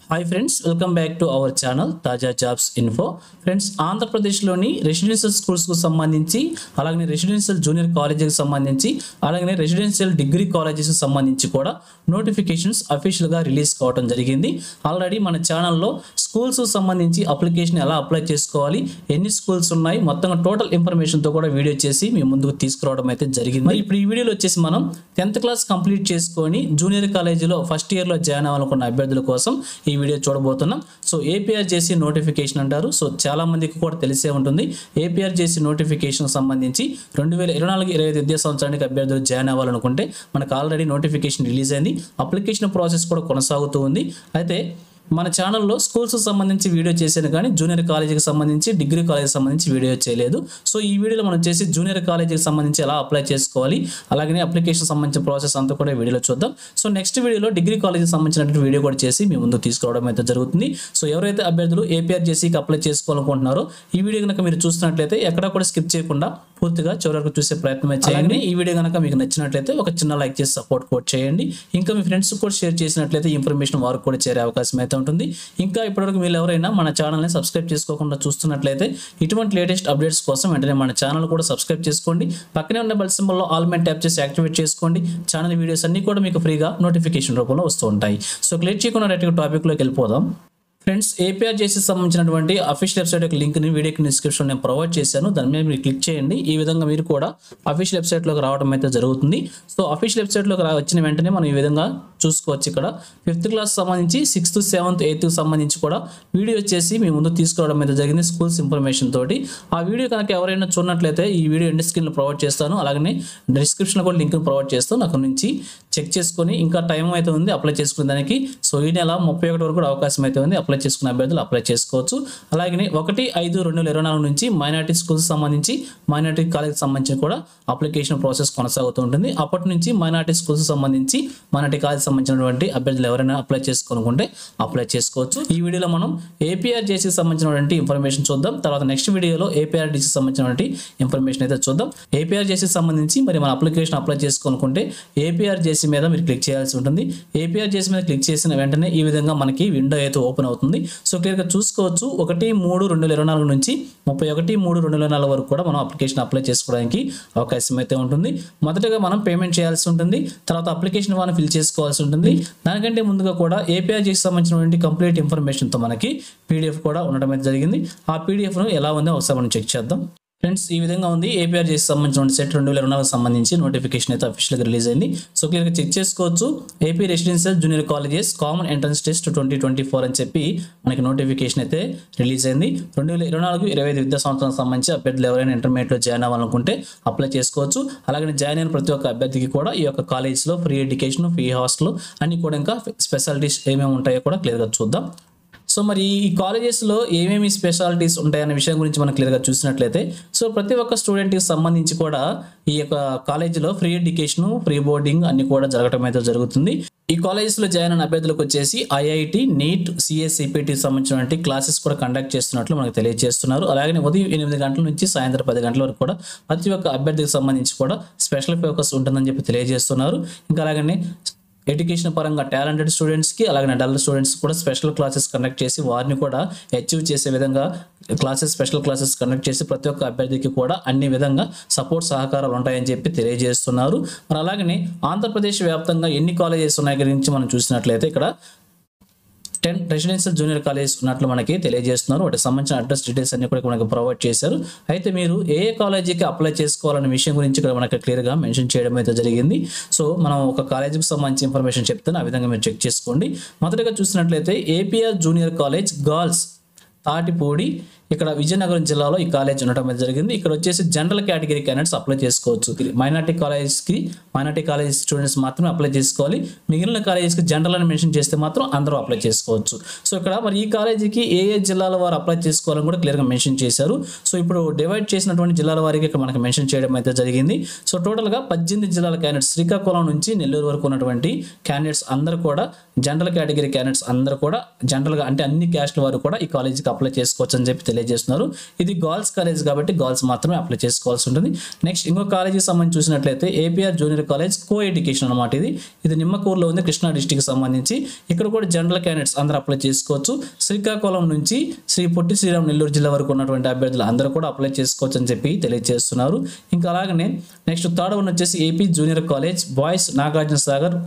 Hi friends, welcome back to our channel Taaja jobs info. Friends, ఆంధ్రప్రదేశ్లోని residential స్కూల్స్కు సంబంధించి, అలాగే రెసిడెన్షియల్ జూనియర్ కాలేజీకి సంబంధించి, అలాగే రెసిడెన్షియల్ డిగ్రీ కాలేజెస్కి సంబంధించి కూడా నోటిఫికేషన్స్ అఫీషియల్గా రిలీజ్ కావడం జరిగింది. ఆల్రెడీ మన ఛానల్లో స్కూల్స్ సంబంధించి అప్లికేషన్ ఎలా అప్లై చేసుకోవాలి, ఎన్ని స్కూల్స్ ఉన్నాయి, మొత్తం టోటల్ ఇన్ఫర్మేషన్తో కూడా వీడియో చేసి మీ ముందుకు తీసుకురావడం అయితే జరిగింది. మరి ఇప్పుడు ఈ వీడియోలో వచ్చేసి మనం 10th క్లాస్ కంప్లీట్ చేసుకొని జూనియర్ కాలేజీలో ఫస్ట్ ఇయర్లో జాయిన్ అవ్వాలనుకున్న అభ్యర్థుల కోసం ఈ వీడియో చూడబోతున్నాం. సో ఏపీఆర్జేసీ నోటిఫికేషన్ అంటారు. సో చాలా మందికి కూడా తెలిసే ఉంటుంది. ఏపీఆర్జేసీ నోటిఫికేషన్ సంబంధించి 2024-25 విద్యా సంవత్సరానికి అభ్యర్థులు జాయిన్ అవ్వాలనుకుంటే మనకు ఆల్రెడీ నోటిఫికేషన్ రిలీజ్ అయింది. అప్లికేషన్ ప్రాసెస్ కూడా కొనసాగుతూ ఉంది. అయితే మన ఛానల్లో స్కూల్స్ సంబంధించి వీడియో చేశాను, కానీ జూనియర్ కాలేజీకి సంబంధించి, డిగ్రీ కాలేజీకి సంబంధించి వీడియో చేయలేదు. సో ఈ వీడియోలో మనం చేసి జూనియర్ కాలేజీకి సంబంధించి ఎలా అప్లై చేసుకోవాలి, అలాగే అప్లికేషన్ సంబంధించిన ప్రాసెస్ అంతా కూడా వీడియోలో చూద్దాం. సో నెక్స్ట్ వీడియోలో డిగ్రీ కాలేజీకి సంబంధించిన వీడియో కూడా చేసి మీ ముందు తీసుకురావడం అయితే జరుగుతుంది. సో ఎవరైతే అభ్యర్థులు ఏపీఆర్జేసీకి అప్లై చేసుకోవాలనుకుంటున్నారో ఈ వీడియో కనుక మీరు చూస్తున్నట్లయితే ఎక్కడ కూడా స్కిప్ చేయకుండా పూర్తిగా చివరి వరకు చూసే ప్రయత్నం చేయండి. ఈ వీడియో కనుక మీకు నచ్చినట్లయితే ఒక చిన్న లైక్ చేసి సపోర్ట్ కూడా చేయండి. ఇంకా మీ ఫ్రెండ్స్ కూడా షేర్ చేసినట్లయితే ఈ ఇన్ఫర్మేషన్ వారికి కూడా చేరే అవకాశం అయితే ఉంటుంది. ఇంకా ఇప్పటివరకు మీరు ఎవరైనా మన ఛానల్ని సబ్స్క్రైబ్ చేసుకోకుండా చూస్తున్నట్లయితే ఇటువంటి లేటెస్ట్ అప్డేట్స్ కోసం వెంటనే మన ఛానల్ కూడా సబ్స్క్రైబ్ చేసుకోండి. పక్కనే ఉన్న బెల్ సింబల్లో ఆల్ మెంట్ ట్యాప్ చేసి యాక్టివేట్ చేసుకోండి. ఛానల్ వీడియోస్ అన్ని కూడా మీకు ఫ్రీగా నోటిఫికేషన్ రూపంలో వస్తూ ఉంటాయి. సో లేట్ చేయకుండా డైరెక్ట్గా టాపిక్లోకి వెళ్ళిపోదాం. ఫ్రెండ్స్, ఏపీఆర్జేసీ సంబంధించినటువంటి అఫీషియల్ వెబ్సైట్ యొక్క లింక్ని వీడియోకి డిస్క్రిప్షన్ నేను ప్రొవైడ్ చేశాను. దాని మీద మీరు క్లిక్ చేయండి. ఈ విధంగా మీరు కూడా అఫీషియల్ వెబ్సైట్లోకి రావడం అయితే జరుగుతుంది. సో అఫీషియల్ వెబ్సైట్లోకి వచ్చిన వెంటనే మనం ఈ విధంగా చూసుకోవచ్చు. ఇక్కడ 5th క్లాస్ సంబంధించి 6th, 7th, 8th సంబంధించి కూడా వీడియో వచ్చేసి మీ ముందు తీసుకురావడం అయితే జరిగింది స్కూల్స్ ఇన్ఫర్మేషన్ తోటి. ఆ వీడియో కనుక ఎవరైనా చూడనట్లయితే ఈ వీడియో ఎండ్ స్క్రీన్లో ప్రొవైడ్ చేస్తాను. అలాగే డిస్క్రిప్షన్లో కూడా లింక్ ప్రొవైడ్ చేస్తాను. అక్కడ నుంచి చెక్ చేసుకొని, ఇంకా టైం అయితే ఉంది అప్లై చేసుకునే దానికి. సో ఈ నెల 31 వరకు కూడా అవకాశం అయితే ఉంది. అప్లై చేసుకున్న అభ్యర్థులు అప్లై చేసుకోవచ్చు. అలాగే 1/5/2024 నుంచి మైనారిటీ స్కూల్స్ సంబంధించి, మైనారిటీ కాలేజ్ సంబంధించి కూడా అప్లికేషన్ ప్రాసెస్ కొనసాగుతూ ఉంటుంది. అప్పటి నుంచి మైనారిటీ స్కూల్స్ సంబంధించి, మైనారిటీ కాలేజ్ సంబంధించినటువంటి అభ్యర్థులు ఎవరైనా అప్లై చేసుకోనుకుంటే అప్లై చేసుకోవచ్చు. ఈ వీడియోలో మనం ఏపీఆర్జేసీకి సంబంధించినటువంటి ఇన్ఫర్మేషన్ చూద్దాం. తర్వాత నెక్స్ట్ వీడియోలో ఏపీఆర్డీసీకి సంబంధించినటువంటి ఇన్ఫర్మేషన్ అయితే చూద్దాం. ఏపీఆర్జేసీకి సంబంధించి మరి మన అప్లికేషన్ అప్లై చేసుకోనుకుంటే ఏపీఆర్జేసీ మీద మీరు క్లిక్ చేయాల్సి ఉంటుంది. ఏపీఆర్జేసీ మీద క్లిక్ చేసిన వెంటనే ఈ విధంగా మనకి విండో అయితే ఓపెన్ అవుతుంది. సో క్లియర్గా చూసుకోవచ్చు. 1/3/2024 నుంచి 31/3/2024 వరకు కూడా మనం అప్లికేషన్ అప్లై చేసుకోవడానికి అవకాశం అయితే ఉంటుంది. మొదటగా మనం పేమెంట్ చేయాల్సి ఉంటుంది. తర్వాత అప్లికేషన్ ఫామ్ ఫిల్ చేసుకోవాల్సి ఉంటుంది. దానికంటే ముందుగా కూడా ఏపీఆర్జేకి సంబంధించినటువంటి కంప్లీట్ ఇన్ఫర్మేషన్తో మనకి పీడిఎఫ్ కూడా ఉండడం అయితే జరిగింది. ఆ పీడిఎఫ్ను ఎలా ఉందో ఒకసారి మనం చెక్ చేద్దాం. ఫ్రెండ్స్, ఈ విధంగా ఉంది. ఏపీఆర్జేకి సంబంధించిన సెట్ 2024 సంబంధించి నోటిఫికేషన్ అయితే అఫీషియల్గా రిలీజ్ అయింది. సో క్లియర్గా చెక్ చేసుకోవచ్చు. AP residential junior colleges common entrance test 2024 అని చెప్పి మనకి నోటిఫికేషన్ అయితే రిలీజ్ అయింది. 2024-25 విద్యా సంవత్సరానికి సంబంధించి అభ్యర్థులు ఎవరైనా ఇంటర్మీడియట్లో జాయిన్ అవ్వాలనుకుంటే అప్లై చేసుకోవచ్చు. అలాగే జాయిన్ అయిన ప్రతి ఒక్క అభ్యర్థికి కూడా ఈ యొక్క కాలేజ్లో ఫ్రీ ఎడ్యుకేషన్, ఫ్రీ హాస్టల్ అన్ని కూడా ఇంకా స్పెషాలిటీస్ ఏమేమి ఉంటాయో కూడా క్లియర్గా చూద్దాం. సో మరి ఈ కాలేజెస్లో ఏమేమి స్పెషాలిటీస్ ఉంటాయనే విషయం గురించి మనం క్లియర్గా చూసినట్లయితే, సో ప్రతి ఒక్క స్టూడెంట్కి సంబంధించి కూడా ఈ యొక్క కాలేజీలో ఫ్రీ ఎడ్యుకేషన్, ఫ్రీ బోర్డింగ్ అన్ని కూడా జరగడం అయితే జరుగుతుంది. ఈ కాలేజెస్లో జాయిన్ అయిన అభ్యర్థులకు వచ్చేసి ఐఐటి, నీట్, సిఎస్సిపిటి సంబంధించినటువంటి క్లాసెస్ కూడా కండక్ట్ చేస్తున్నట్లు మనకు తెలియజేస్తున్నారు. అలాగే ఉదయం 8 గంటల నుంచి సాయంత్రం 10 గంటల వరకు కూడా ప్రతి ఒక్క అభ్యర్థికి సంబంధించి కూడా స్పెషల్ ఫోకస్ ఉంటుందని చెప్పి తెలియజేస్తున్నారు. ఇంకా అలాగనే ఎడ్యుకేషన్ పరంగా టాలెంటెడ్ స్టూడెంట్స్కి, అలాగే డల్ స్టూడెంట్స్ కూడా స్పెషల్ క్లాసెస్ కండక్ట్ చేసి వారిని కూడా అచీవ్ చేసే విధంగా స్పెషల్ క్లాసెస్ కండక్ట్ చేసి ప్రతి ఒక్క అభ్యర్థికి కూడా అన్ని విధంగా సపోర్ట్ సహకారాలు ఉంటాయని చెప్పి తెలియజేస్తున్నారు. మరి అలాగనే ఆంధ్రప్రదేశ్ వ్యాప్తంగా ఎన్ని కాలేజెస్ ఉన్నాయి గురించి మనం చూసినట్లయితే ఇక్కడ 10 రెసిడెన్షియల్ జూనియర్ కాలేజ్ ఉన్నట్లు మనకి తెలియజేస్తున్నారు. వాటికి సంబంధించిన అడ్రస్ డీటెయిల్స్ అన్ని కూడా మనకి ప్రొవైడ్ చేశారు. అయితే మీరు ఏ కాలేజీకి అప్లై చేసుకోవాలనే విషయం గురించి ఇక్కడ మనకి క్లియర్గా మెన్షన్ చేయడం అయితే జరిగింది. సో మనం ఒక కాలేజీకి సంబంధించి ఇన్ఫర్మేషన్ చెప్తాను, ఆ విధంగా మీరు చెక్ చేసుకోండి. మొదటగా చూసినట్లయితే APR junior college girls Tatipudi, ఇక్కడ విజయనగరం జిల్లాలో ఈ కాలేజ్ ఉండటం అయితే జరిగింది. ఇక్కడ వచ్చేసి జనరల్ కేటగిరీ క్యాండిడేట్స్ అప్లై చేసుకోవచ్చు. మైనార్టీ కాలేజ్ స్టూడెంట్స్ మాత్రమే అప్లై చేసుకోవాలి. మిగిలిన కాలేజెస్కి జనరల్ అని మెన్షన్ చేస్తే మాత్రం అందరూ అప్లై చేసుకోవచ్చు. సో ఇక్కడ మరి ఈ కాలేజీకి ఏ జిల్లాల వారు అప్లై చేసుకోవాలని కూడా క్లియర్గా మెన్షన్ చేశారు. సో ఇప్పుడు డివైడ్ చేసినటువంటి జిల్లాల వారికి ఇక్కడ మనకి మెన్షన్ చేయడం అయితే జరిగింది. సో టోటల్గా 18 జిల్లాల క్యాండిడేట్స్, శ్రీకాకుళం నుంచి నెల్లూరు వరకు ఉన్నటువంటి క్యాండిడేట్స్ అందరూ కూడా, జనరల్ కేటగిరీ క్యాండిడేట్స్ అందరూ కూడా జనరల్గా అంటే అన్ని క్యాస్ట్ వారు కూడా ఈ కాలేజీకి అప్లై చేసుకోవచ్చు అని చెప్పి తెలియజేస్తున్నారు. ఇది గర్ల్స్ కాలేజ్ కాబట్టి గర్ల్స్ మాత్రమే అప్లై చేసుకోవాల్సి ఉంటుంది. నెక్స్ట్ ఇంకో కాలేజీకి సంబంధించి చూసినట్లయితే APR junior college coeducation అనమాట. ఇది నిమ్మకూరులో ఉంది, కృష్ణా డిస్టిక్ సంబంధించి. ఇక్కడ కూడా జనరల్ క్యాండిడేట్స్ అందరూ అప్లై చేసుకోవచ్చు. శ్రీకాకుళం నుంచి శ్రీ పొట్టి శ్రీరామ్ నెల్లూరు జిల్లా వరకు ఉన్నటువంటి అభ్యర్థులు అందరూ కూడా అప్లై చేసుకోవచ్చు అని చెప్పి తెలియజేస్తున్నారు. ఇంకా అలాగనే నెక్స్ట్ థర్డ్ వన్ వచ్చేసి AP junior college boys Nagarjuna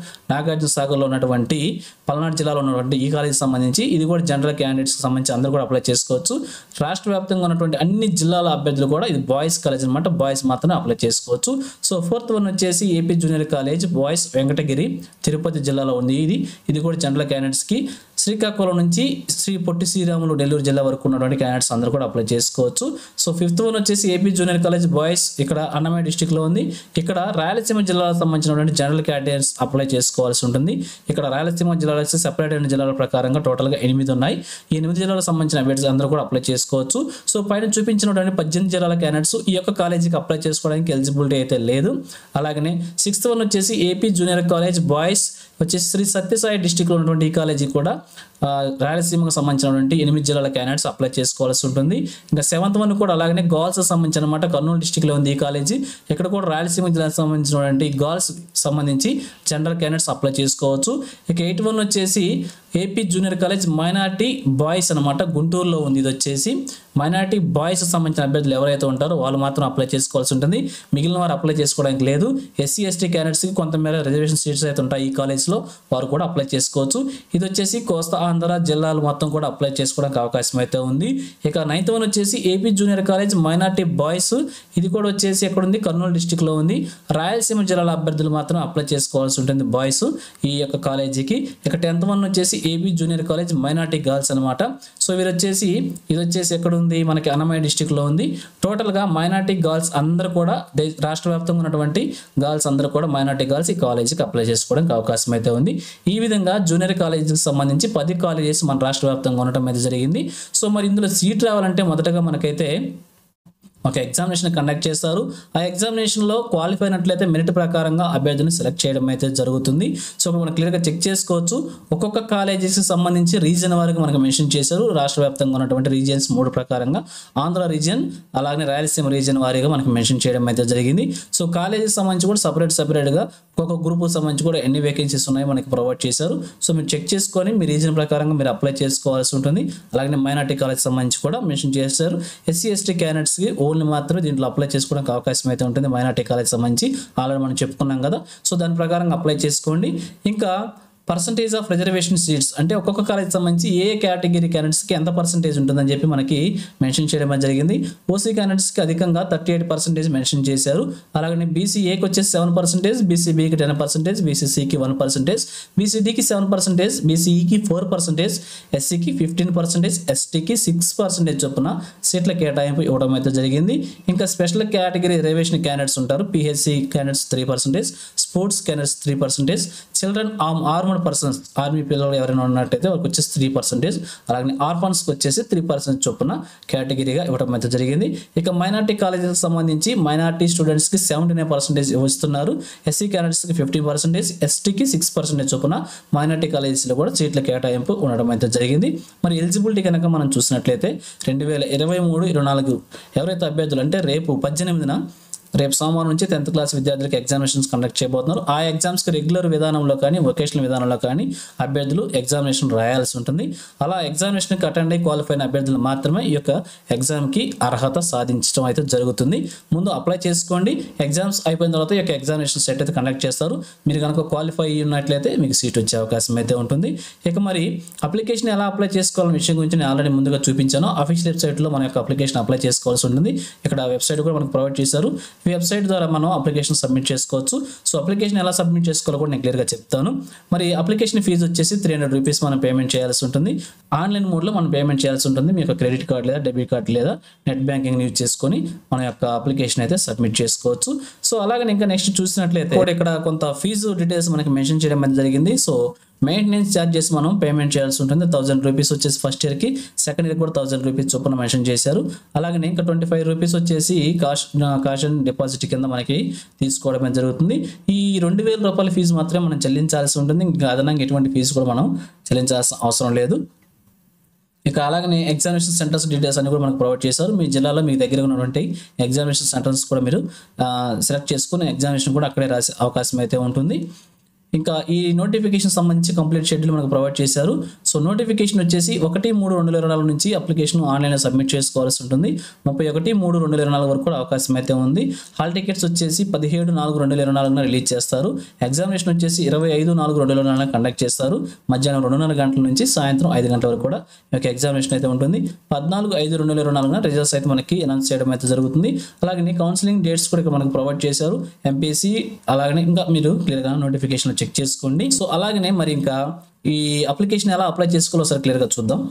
సాగర్లో ఉన్నటువంటి పల్నాడు జిల్లాలో ఉన్నటువంటి ఈ కాలేజ్ సంబంధించి ఇది కూడా జనరల్ క్యాండిడేట్స్ సంబంధించి అందరూ కూడా అప్లై చేసుకోవచ్చు. రాష్ట్ర వ్యాప్తంగా ఉన్నటువంటి అన్ని జిల్లాల అభ్యర్థులు కూడా ఇది బాయ్స్ కాలేజ్ అనమాట, బాయ్స్ మాత్రమే అప్లై చేసుకోవచ్చు. సో ఫోర్త్ వన్ వచ్చేసి AP junior college boys Venkatagiri Tirupati జిల్లాలో ఉంది. ఇది కూడా జనరల్ క్యాండిడేట్స్కి. శ్రీకాకుళం నుంచి శ్రీ పొట్టి శ్రీరాములు నెల్లూరు జిల్లా వరకు ఉన్నటువంటి క్యాండిడేట్స్ అందరూ కూడా అప్లై చేసుకోవచ్చు. సో ఫిఫ్త్ వన్ వచ్చేసి ఏపీ జూనియర్ కాలేజ్ బాయ్స్ ఇక్కడ అన్నమయ్య డిస్టిక్లో ఉంది. ఇక్కడ రాయలసీమ జిల్లాకు సంబంధించినటువంటి జనరల్ క్యాండిడేట్స్ అప్లై చేసుకోవాల్సి ఉంటుంది. ఇక్కడ రాయలసీమ జిల్లాలో సెపరేట్ అయిన జిల్లాల ప్రకారంగా టోటల్గా 8 ఉన్నాయి. ఈ 8 జిల్లాలకు సంబంధించిన అభ్యర్థులు అందరూ కూడా అప్లై చేసుకోవచ్చు. సో పైన చూపించినటువంటి 18 జిల్లాల క్యాండిడేట్స్ ఈ యొక్క కాలేజీకి అప్లై చేసుకోవడానికి ఎలిజిబిలిటీ అయితే లేదు. అలాగనే సిక్స్త్ వన్ వచ్చేసి ఏపీ జూనియర్ కాలేజ్ బాయ్స్ వచ్చేసి శ్రీ సత్యసాయి డిస్టిక్లో ఉన్నటువంటి ఈ కాలేజీ కూడా రాయలసీమకు సంబంధించినటువంటి 8 జిల్లాల క్యాండిడేట్స్ అప్లై చేసుకోవాల్సి ఉంటుంది. ఇంకా సెవెంత్ వన్ కూడా అలాగనే గర్ల్స్ సంబంధించిన అనమాట, కర్నూలు డిస్టిక్లో ఉంది ఈ కాలేజీ. ఇక్కడ కూడా రాయలసీమ జిల్లాకు సంబంధించినటువంటి గర్ల్స్ సంబంధించి జనరల్ క్యాండిడేట్స్ అప్లై చేసుకోవచ్చు. ఇక 8 వన్ వచ్చేసి AP junior college minority boys అనమాట, గుంటూరులో ఉంది. ఇది వచ్చేసి మైనార్టీ బాయ్స్ సంబంధించిన అభ్యర్థులు ఎవరైతే ఉంటారో వాళ్ళు మాత్రం అప్లై చేసుకోవాల్సి ఉంటుంది, మిగిలిన వారు అప్లై చేసుకోవడానికి లేదు. ఎస్సీ ఎస్టీ క్యాండిడేట్స్కి కొంతమేర రిజర్వేషన్ సీట్స్ అయితే ఉంటాయి ఈ కాలేజ్లో, వారు కూడా అప్లై చేసుకోవచ్చు. ఇది వచ్చేసి కోస్తా ఆంధ్ర జిల్లాలు మొత్తం కూడా అప్లై చేసుకోవడానికి అవకాశం అయితే ఉంది. ఇక 9th వన్ వచ్చేసి AP junior college minority boys, ఇది కూడా వచ్చేసి ఎక్కడ ఉంది, కర్నూలు డిస్టిక్లో ఉంది. రాయలసీమ జిల్లాల అభ్యర్థులు మాత్రం అప్లై చేసుకోవాల్సి ఉంటుంది బాయ్స్ ఈ యొక్క కాలేజీకి. ఇక 10th వన్ వచ్చేసి AP junior college minority girls అనమాట. సో ఇది వచ్చేసి ఎక్కడ ఉంది, మనకి అన్నమయ్య డిస్టిక్లో ఉంది. టోటల్గా మైనార్టీ గర్ల్స్ అందరూ కూడా రాష్ట్ర వ్యాప్తంగా ఉన్నటువంటి గర్ల్స్ అందరూ కూడా మైనార్టీ గర్ల్స్ ఈ కాలేజీకి అప్లై చేసుకోవడానికి అవకాశం అయితే ఉంది. ఈ విధంగా జూనియర్ కాలేజీకి సంబంధించి 10 కాలేజెస్ మన రాష్ట్ర వ్యాప్తంగా ఉండటం అయితే జరిగింది. సో మరి ఇందులో సీట్ రావాలంటే మొదటగా మనకైతే ఒక ఎగ్జామినేషన్ కండక్ట్ చేస్తారు. ఆ ఎగ్జామినేషన్లో క్వాలిఫై అయినట్లయితే మెరిట్ ప్రకారంగా అభ్యర్థిని సెలెక్ట్ చేయడం అయితే జరుగుతుంది. సో ఇప్పుడు మనం క్లియర్గా చెక్ చేసుకోవచ్చు. ఒక్కొక్క కాలేజెస్కి సంబంధించి రీజియన్ వారికి మనకు మెన్షన్ చేశారు. రాష్ట్ర వ్యాప్తంగా ఉన్నటువంటి రీజియన్స్ 3 ప్రకారంగా ఆంధ్ర రీజియన్ అలాగే రాయలసీమ రీజియన్ వారీగా మనకు మెన్షన్ చేయడం అయితే జరిగింది. సో కాలేజెస్ సంబంధించి కూడా సపరేట్గా ఒక్కొక్క గ్రూప్ సంబంధించి కూడా ఎన్ని వేకెన్సీస్ ఉన్నాయో మనకి ప్రొవైడ్ చేశారు. సో మీరు చెక్ చేసుకొని మీ రీజియన్ ప్రకారంగా మీరు అప్లై చేసుకోవాల్సి ఉంటుంది. అలాగే మైనార్టీ కాలేజ్ సంబంధించి కూడా మెన్షన్ చేశారు. ఎస్సీ ఎస్టీ క్యాండిడేట్స్కి ఓన్లీ మాత్రమే దీంట్లో అప్లై చేసుకోవడానికి అవకాశం అయితే ఉంటుంది. మైనార్టీ కాలేజ్ సంబంధించి ఆల్రెడీ మనం చెప్పుకున్నాం కదా. సో దాని ప్రకారంగా అప్లై చేసుకోండి. ఇంకా పర్సంటేజ్ ఆఫ్ రిజర్వేషన్ సీట్స్ అంటే ఒక్కొక్క కాలేజ్ సంబంధించి ఏ కేటగిరీ క్యాండిడేట్స్కి ఎంత పర్సంటేజ్ ఉంటుందని చెప్పి మనకి మెన్షన్ చేయడం జరిగింది. ఓసీ క్యాండిడేట్స్కి అధికంగా 38% మెన్షన్ చేశారు. అలాగే బీసీఏకి వచ్చేసి 7%, బీసీబీకి 10%, బీసీసీకి 1%, బీసీడీకి 7%, బీసీఈకి 4%, ఎస్సీకి 15%, ఎస్టీకి 6% చొప్పున సీట్ల కేటాయింపు ఇవ్వడం అయితే జరిగింది. ఇంకా స్పెషల్ కేటగిరీ రిజర్వేషన్ క్యాండిడేట్స్ ఉంటారు. PHC candidates 3%, sports candidates 3%, children armed persons army పిల్లలు ఎవరైనా ఉన్నట్టయితే వాళ్ళకి వచ్చేసి 3%, అలాగే ఆర్ఫన్స్కి వచ్చేసి 3% చొప్పున కేటగిరీగా ఇవ్వడం అయితే జరిగింది. ఇక మైనార్టీ కాలేజీకి సంబంధించి మైనార్టీ స్టూడెంట్స్కి 79% ఇస్తున్నారు. ఎస్సీ క్యాండిడేట్స్కి 15%, ఎస్టీకి 6% చొప్పున మైనార్టీ కాలేజెస్లో కూడా సీట్ల కేటాయింపు ఉండడం అయితే జరిగింది. మరి ఎలిజిబిలిటీ కనుక మనం చూసినట్లయితే 2023-24 ఎవరైతే అభ్యర్థులు అంటే రేపు 18న రేపు సోమవారం నుంచి 10th క్లాస్ విద్యార్థులకు ఎగ్జామినేషన్స్ కండక్ట్ చేయబోతున్నారు. ఆ ఎగ్జామ్స్కి రెగ్యులర్ విధానంలో కానీ వొకేషనల్ విధానంలో కానీ అభ్యర్థులు ఎగ్జామినేషన్ రాయాల్సి ఉంటుంది. అలా ఎగ్జామినేషన్కి అటెండ్ అయ్యి క్వాలిఫై అయిన అభ్యర్థులు మాత్రమే ఈ యొక్క ఎగ్జామ్కి అర్హత సాధించడం అయితే జరుగుతుంది. ముందు అప్లై చేసుకోండి. ఎగ్జామ్స్ అయిపోయిన తర్వాత ఈ యొక్క ఎగ్జామినేషన్ సెట్ అయితే కండక్ట్ చేస్తారు. మీరు కనుక క్వాలిఫై అయ్యి ఉన్నట్లయితే మీకు సీట్ వచ్చే అవకాశం అయితే ఉంటుంది. ఇక మరి అప్లికేషన్ ఎలా అప్లై చేసుకోవాలనే విషయం గురించి నేను ఆల్రెడీ ముందుగా చూపించాను. అఫీషియల్ వెబ్సైట్లో మన యొక్క అప్లికేషన్ అప్లై చేసుకోవాల్సి ఉంటుంది. ఇక్కడ వెబ్సైట్ కూడా మనకు ప్రొవైడ్ చేశారు. ఈ వెబ్సైట్ ద్వారా మనం అప్లికేషన్ సబ్మిట్ చేసుకోవచ్చు. సో అప్లికేషన్ ఎలా సబ్మిట్ చేసుకోవాలో కూడా నేను క్లియర్గా చెప్తాను. మరి అప్లికేషన్ ఫీజు వచ్చేసి 300 రూపీస్ మనం పేమెంట్ చేయాల్సి ఉంటుంది. ఆన్లైన్ మోడ్లో మనం పేమెంట్ చేయాల్సి ఉంటుంది. మీ యొక్క క్రెడిట్ కార్డ్ లేదా డెబిట్ కార్డ్ లేదా నెట్ బ్యాంకింగ్ యూజ్ చేసుకొని మన యొక్క అప్లికేషన్ అయితే సబ్మిట్ చేసుకోవచ్చు. సో అలాగే ఇంకా నెక్స్ట్ చూసినట్లయితే కూడా ఇక్కడ కొంత ఫీజు డీటెయిల్స్ మనకి మెన్షన్ చేయడం అనేది జరిగింది. సో మెయింటెనెన్స్ ఛార్జెస్ మనం పేమెంట్ చేయాల్సి ఉంటుంది. 1000 రూపీస్ వచ్చేసి ఫస్ట్ ఇయర్కి, సెకండ్ ఇయర్ కూడా 1000 రూపీస్ చొప్పున మెన్షన్ చేశారు. అలాగే ఇంకా 25 రూపీస్ వచ్చేసి కాషన్ డిపాజిట్ కింద మనకి తీసుకోవడం జరుగుతుంది. ఈ 2000 రూపాయల ఫీజు మాత్రమే మనం చెల్లించాల్సి ఉంటుంది. ఇంకా అదనంగా ఎటువంటి ఫీజు కూడా మనం చెల్లించాల్సిన అవసరం లేదు. ఇక అలాగనే ఎగ్జామినేషన్ సెంటర్స్ డీటెయిల్స్ అన్ని కూడా మనకు ప్రొవైడ్ చేశారు. మీ జిల్లాలో మీ దగ్గర ఉన్నటువంటి ఎగ్జామినేషన్ సెంటర్స్ కూడా మీరు సెలెక్ట్ చేసుకుని ఎగ్జామినేషన్ కూడా అక్కడే రాసే అవకాశం అయితే ఉంటుంది. ఇంకా ఈ నోటిఫికేషన్ సంబంధించి కంప్లీట్ షెడ్యూల్ మనకు ప్రొవైడ్ చేశారు. సో నోటిఫికేషన్ వచ్చేసి 1/3/2024 నుంచి అప్లికేషన్ ఆన్లైన్లో సబ్మిట్ చేసుకోవాల్సి ఉంటుంది. 31/3/2024 వరకు కూడా అవకాశం అయితే ఉంది. హాల్ టికెట్స్ వచ్చేసి 17/4/2024 రిలీజ్ చేస్తారు. ఎగ్జామినేషన్ వచ్చేసి 25/4/2024 కండక్ట్ చేస్తారు. మధ్యాహ్నం 2:30 గంటల నుంచి సాయంత్రం 5 గంటల వరకు కూడా ఈ యొక్క ఎగ్జామినేషన్ అయితే ఉంటుంది. 14/5/2024 రిజల్ట్స్ అయితే మనకి అనౌన్స్ చేయడం అయితే జరుగుతుంది. అలాగే కౌన్సిలింగ్ డేట్స్ కూడా ఇక్కడ మనకు ప్రొవైడ్ చేశారు. ఎంపీసీ అలాగనే ఇంకా మీరు క్లియర్గా నోటిఫికేషన్ చెక్ చేసుకోండి. సో అలాగనే మరి ఇంకా ఈ అప్లికేషన్ ఎలా అప్లై చేసుకోవాలో ఒకసారి క్లియర్గా చూద్దాం.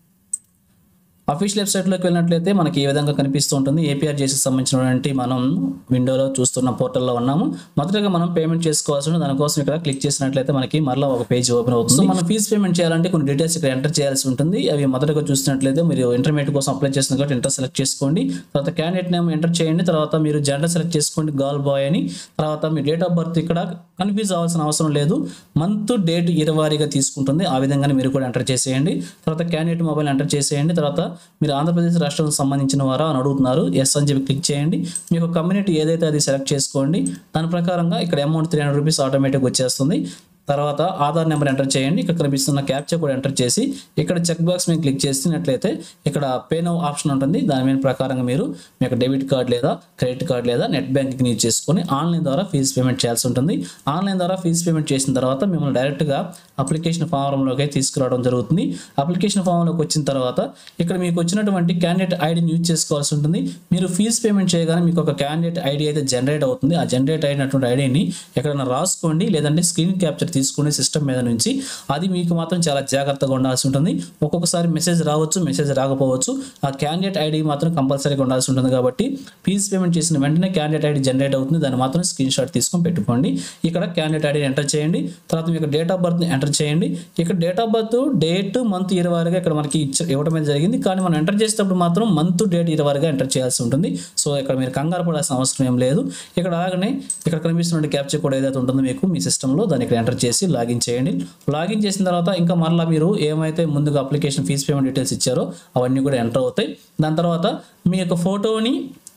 అఫీషియల్ వెబ్సైట్లోకి వెళ్ళినట్లయితే మనకి ఏ విధంగా కనిపిస్తూ ఉంటుంది. ఏపీఆర్జేసీకి సంబంధించినటువంటి మనం విండోలో చూస్తున్న పోర్టల్లో ఉన్నాము. మొదటగా మనం పేమెంట్ చేసుకోవాల్సి ఉంటుంది. దానికోసం ఇక్కడ క్లిక్ చేసినట్లయితే మనకి మరలా ఒక పేజ్ ఓపెన్ అవుతుంది. సో మనం ఫీజు పేమెంట్ చేయాలంటే కొన్ని డీటెయిల్స్ ఇక్కడ ఎంటర్ చేయాల్సి ఉంటుంది. అవి మొదటగా చూసినట్లయితే మీరు ఇంటర్మీడియట్ కోసం అప్లై చేస్తున్న కాబట్టి ఇంటర్ సెలెక్ట్ చేసుకోండి. తర్వాత క్యాండిడేట్ నేమ్ ఎంటర్ చేయండి. తర్వాత మీరు జెండర్ సెలెక్ట్ చేసుకోండి, గర్ల్ బాయ్ అని. తర్వాత మీ డేట్ ఆఫ్ బర్త్ ఇక్కడ కన్ఫ్యూజ్ అవ్వాల్సిన అవసరం లేదు. మంత్ డేట్ ఇరవారీగా తీసుకుంటుంది. ఆ విధంగానే మీరు కూడా ఎంటర్ చేసేయండి. తర్వాత క్యాండిడేట్ మొబైల్ ఎంటర్ చేసేయండి. తర్వాత మీరు ఆంధ్రప్రదేశ్ రాష్ట్రానికి సంబంధించిన వారా అని అడుగుతున్నారు. ఎస్ అని చెప్పి క్లిక్ చేయండి. మీకు కమ్యూనిటీ ఏదైతే అది సెలెక్ట్ చేసుకోండి. దాని ప్రకారంగా ఇక్కడ అమౌంట్ 300 రూపీస్ ఆటోమేటిక్గా వచ్చేస్తుంది. తర్వాత ఆధార్ నెంబర్ ఎంటర్ చేయండి. ఇక్కడ కనిపిస్తున్న క్యాప్చా కూడా ఎంటర్ చేసి ఇక్కడ చెక్ బాక్స్ మీద క్లిక్ చేసినట్లయితే ఇక్కడ పే నౌ ఆప్షన్ ఉంటుంది. దాని మీద ప్రకారంగా మీరు మీ యొక్క డెబిట్ కార్డ్ లేదా క్రెడిట్ కార్డ్ లేదా నెట్ బ్యాంకింగ్ యూజ్ చేసుకొని ఆన్లైన్ ద్వారా ఫీజు పేమెంట్ చేయాల్సి ఉంటుంది. ఆన్లైన్ ద్వారా ఫీజు పేమెంట్ చేసిన తర్వాత మిమ్మల్ని డైరెక్ట్గా అప్లికేషన్ ఫారంలోకి తీసుకురావడం జరుగుతుంది. అప్లికేషన్ ఫారంలోకి వచ్చిన తర్వాత ఇక్కడ మీకు వచ్చినటువంటి క్యాండిడేట్ ఐడిని యూజ్ చేసుకోవాల్సి ఉంటుంది. మీరు ఫీజు పేమెంట్ చేయగానే మీకు ఒక క్యాండిడేట్ ఐడి అయితే జనరేట్ అవుతుంది. ఆ జనరేట్ అయినటువంటి ఐడిని ఎక్కడైనా రాసుకోండి, లేదంటే స్క్రీన్ క్యాప్చర్ తీసుకునే సిస్టమ్ మీద నుంచి. అది మీకు మాత్రం చాలా జాగ్రత్తగా ఉండాల్సి ఉంటుంది. ఒక్కొక్కసారి మెసేజ్ రావచ్చు, మెసేజ్ రాకపోవచ్చు. ఆ క్యాండిడేట్ ఐడి మాత్రం కంపల్సరీగా ఉండాల్సి ఉంటుంది. కాబట్టి ఫీజు పేమెంట్ చేసిన వెంటనే క్యాండిడేట్ ఐడి జనరేట్ అవుతుంది. దాన్ని మాత్రం స్క్రీన్ షాట్ తీసుకొని పెట్టుకోండి. ఇక్కడ క్యాండిడేట్ ఐడిని ఎంటర్ చేయండి. తర్వాత మీకు డేట్ ఆఫ్ బర్త్ని ఎంటర్ చేయండి. ఇక్కడ date of birth date month ఇరవైగా ఇక్కడ మనకి ఇవ్వడం అయితే జరిగింది. కానీ మనం ఎంటర్ చేసేటప్పుడు మాత్రం మంత్ డేట్ ఇరవైగా ఎంటర్ చేయాల్సి ఉంటుంది. సో ఇక్కడ మీరు కంగారు పడాల్సిన అవసరం ఏం లేదు. ఇక్కడ అలాగనే ఇక్కడ కనిపిస్తున్న క్యాప్చర్ కోడ్ ఏదైతే ఉంటుందో మీకు మీ సిస్టంలో దాన్ని ఇక్కడ ఎంటర్ చేసి లాగిన్ చేయండి. లాగిన్ చేసిన తర్వాత ఇంకా మరలా మీరు ఏమైతే ముందుగా అప్లికేషన్ ఫీజు పేమెంట్ డీటెయిల్స్ ఇచ్చారో అవన్నీ కూడా ఎంటర్ అవుతాయి. దాని తర్వాత మీ యొక్క ఫోటోని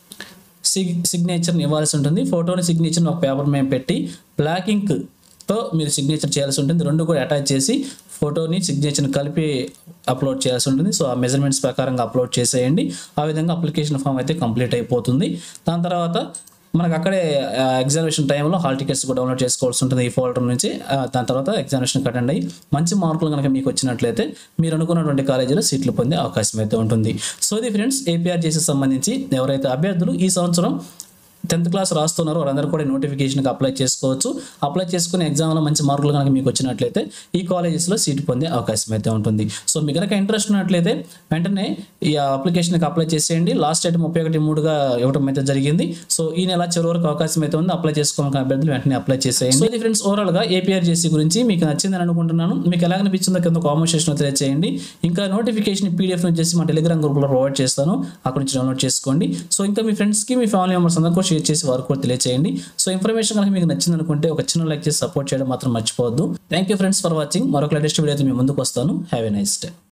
సిగ్నేచర్ని ఇవ్వాల్సి ఉంటుంది. ఫోటోని సిగ్నేచర్ని ఒక పేపర్ మీద పెట్టి బ్లాక్ ఇంక్తో మీరు సిగ్నేచర్ చేయాల్సి ఉంటుంది. రెండు కూడా అటాచ్ చేసి ఫోటోని సిగ్నేచర్ని కలిపి అప్లోడ్ చేయాల్సి ఉంటుంది. సో ఆ మెజర్మెంట్స్ ప్రకారంగా అప్లోడ్ చేసేయండి. ఆ విధంగా అప్లికేషన్ ఫామ్ అయితే కంప్లీట్ అయిపోతుంది. దాని తర్వాత మనకు అక్కడే ఎగ్జామినేషన్ టైంలో హాల్ టికెట్స్ కూడా డౌన్లోడ్ చేసుకోవాల్సి ఉంటుంది ఈ ఫోల్డర్ నుంచి. దాని తర్వాత ఎగ్జామినేషన్ అటెండ్ అయ్యి మంచి మార్కులు కనుక మీకు వచ్చినట్లయితే మీరు అనుకున్నటువంటి కాలేజీలో సీట్లు పొందే అవకాశం అయితే ఉంటుంది. సో ఇది ఫ్రెండ్స్ ఏపీఆర్జేసీకి సంబంధించి ఎవరైతే అభ్యర్థులు ఈ సంవత్సరం 10th క్లాస్ రాస్తున్నారు వారందరూ కూడా నోటిఫికేషన్కి అప్లై చేసుకోవచ్చు. అప్లై చేసుకునే ఎగ్జామ్లో మంచి మార్కులు కనుక మీకు వచ్చినట్లయితే ఈ కాలేజెస్లో సీటు పొందే అవకాశం అయితే ఉంటుంది. సో మీకు కనుక ఇంట్రెస్ట్ ఉన్నట్లయితే వెంటనే ఈ అప్లికేషన్కి అప్లై చేసేయండి. లాస్ట్ డేట్ 31/3గా ఇవ్వడం అయితే జరిగింది. సో ఈ నెల చివరి వరకు అవకాశం అయితే ఉంది. అప్లై చేసుకోవాలనుకున్న అభ్యర్థులు వెంటనే అప్లై చేసేయండి. సో ఇది ఫ్రెండ్స్ ఓవరాల్గా ఏపీఆర్జేసీ గురించి మీకు నచ్చిందని అనుకుంటున్నాను. మీకు ఎలా అనిపించిందో కింద కామెంట్ సెక్షన్లో తెలియజేయండి. ఇంకా నోటిఫికేషన్ పీడిఎఫ్ వచ్చేసి మా టెలిగ్రామ్ గ్రూప్లో ప్రొవైడ్ చేస్తాను. అక్కడ నుంచి డౌన్లోడ్ చేసుకోండి. సో ఇంకా మీ ఫ్రెండ్స్కి మీ ఫ్యామిలీ మెంబర్స్ అందరికీ షేర్ చేసి వారు కూడా తెలియజేయండి. సో ఇన్ఫర్మేషన్ కనుక మీకు నచ్చింది అనుకుంటే ఒక చిన్న లైక్ చేసి సపోర్ట్ చేయడం మాత్రం మర్చిపోవద్దు. Thank you friends for watching. మరొక లేటెస్ట్ వీడియో అయితే మీ ముందుకు వస్తాను. Have a nice day.